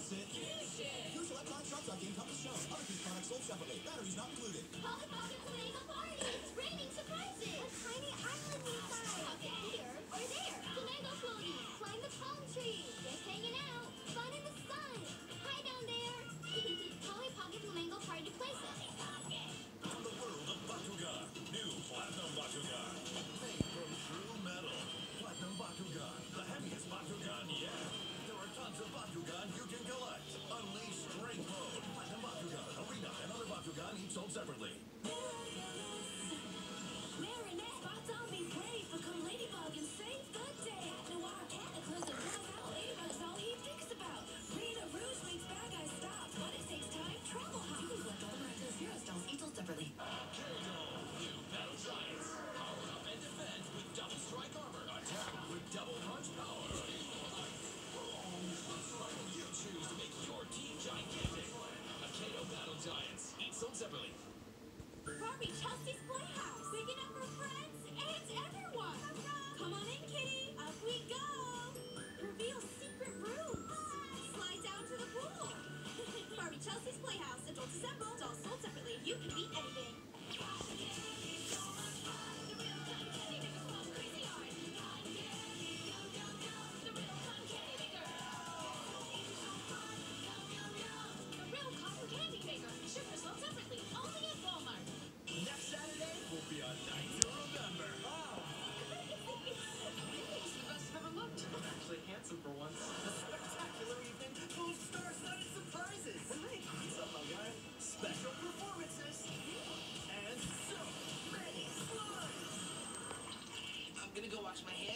That's it. Use electronic shock game comes as shown. Other key products sold separately. Batteries not included. Polly Pocket Flamingo Party! It's raining surprises! A tiny island inside! Pocket here or there! Flamingo floaties! Climb the palm tree! Just hanging out! Fun in the sun! Hi down there! Polly Pocket Flamingo Party places! From the world of Bakugan, new Platinum Bakugan. Made from true metal. Platinum Bakugan, the heaviest Bakugan yet. There are tons of Bakugan you can collect. Unleash Strength Mode, Platinum Bakugan, Arena, and other Bakugan each sold separately. Marinette, spots on be brave, become Ladybug and save the day. Noir cataclysm blows out, Ladybug's all he thinks about. Rita Rouge makes bad guys stop, but it takes time, trouble hop. You can collect all the Miraculous Heroes dolls each sold separately. New Metal Giants. Power up and defend with double strike armor. Attack with double punch power. You choose to make your team gigantic. Kato Battle Giants. Each sold separately. Barbie Chelsea's Playhouse! Big enough for friends and everyone! Come on in, kitty! Up we go! Reveal secret rooms! Slide down to the pool! Barbie Chelsea's Playhouse. Adults assemble. Dolls sold separately. You can beat anything. Next Saturday will be a night to remember. Wow. He's the best I've ever looked. I'm actually handsome for once. A spectacular evening full of star-studded surprises. What's up, my guy? Special performances. And so many slides. I'm gonna go wash my hands.